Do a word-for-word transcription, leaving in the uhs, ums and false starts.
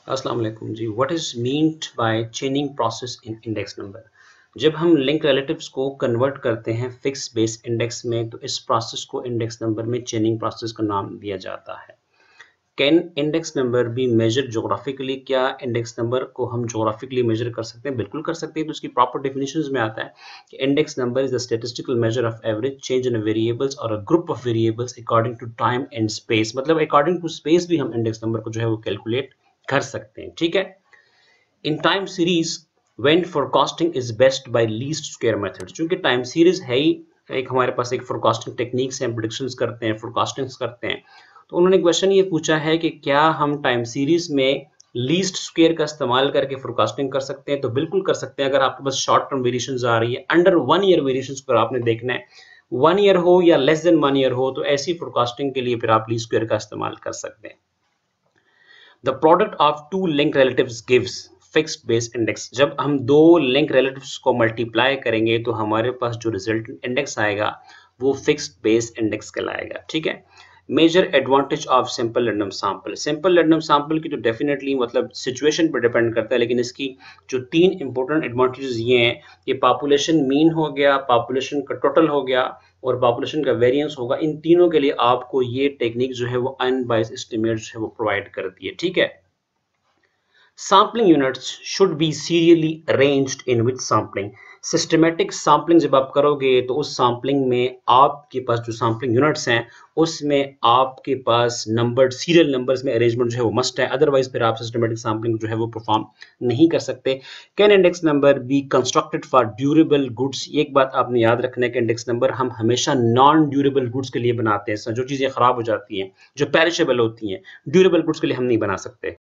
अस्सलाम वालेकुम जी। What is meant by chaining process in index number? जब हम लिंक रिलेटिव्स को कन्वर्ट करते हैं फिक्स बेस इंडेक्स में, तो इस प्रोसेस को इंडेक्स नंबर में चेनिंग प्रोसेस का नाम दिया जाता है। Can index number be measure geographically? क्या इंडेक्स नंबर को हम जोग्राफिकली मेजर कर सकते हैं? बिल्कुल कर सकते हैं। तो उसकी प्रॉपर डेफिनेशंस में आता है कि index number is the statistical measure of average change in variables or a group of variables according to time and space. मतलब अकॉर्डिंग टू स्पेस भी हम इंडेक्स नंबर को जो है वो कैलकुलेट कर सकते हैं। ठीक है। In time series when forecasting is best by least square method. चूंकि टाइम सीरीज है ही एक हमारे पास एक फोरकास्टिंग टेक्निक्स हैं, प्रेडिक्शंस करते हैं, फोरकास्टिंग्स करते हैं, तो उन्होंने क्वेश्चन ये पूछा है कि क्या हम टाइम सीरीज में लीस्ट स्क्वायर का इस्तेमाल करके फोरकास्टिंग कर सकते हैं? तो बिल्कुल कर सकते हैं। अगर आपके पास शॉर्ट टर्म वेरिएशंस आ रही है, अंडर वन ईयर वेरिएशंस पर आपने देखना है, वन ईयर हो या लेस देन वन ईयर हो, तो ऐसी फोरकास्टिंग के लिए फिर आप लीस्ट स्क्वायर का इस्तेमाल कर सकते हैं। The product of two link relatives gives fixed base index। जब हम दो लिंक रिलेटिव्स को मल्टीप्लाई करेंगे तो हमारे पास जो रिजल्टेंट इंडेक्स आएगा वो फिक्स्ड बेस इंडेक्स कहलाएगा। ठीक है। Major advantage of simple random sample. Simple random sample की तो डेफिनेटली मतलब सिचुएशन पर डिपेंड करता है, लेकिन इसकी जो तीन इंपॉर्टेंट एडवांटेजेस ये हैं, ये पॉपुलेशन मीन हो गया, पॉपुलेशन का टोटल हो गया और पॉपुलेशन का वेरिएंस होगा। इन तीनों के लिए आपको ये टेक्निक जो है वो अनबायस्ड एस्टिमेट जो है वो प्रोवाइड करती है। ठीक है। Sampling units should be serially arranged in which sampling? Systematic sampling जब आप करोगे तो उस सैम्पलिंग में आपके पास जो सैम्पलिंग यूनिट्स हैं उसमें आपके पास नंबर्ड सीरियल नंबर्स में अरेंजमेंट जो है वो मस्ट है, अदरवाइज फिर आप सिस्टमेटिक सैम्पलिंग जो है वो परफॉर्म नहीं कर सकते। Can index number be constructed for durable goods? एक बात आपने याद रखना है कि इंडेक्स नंबर हम हमेशा नॉन ड्यूरेबल गुड्स के लिए बनाते हैं। जो चीज़ें खराब हो जाती हैं, जो पेरिशेबल होती हैं, ड्यूरेबल गुड्स के लिए हम नहीं बना सकते।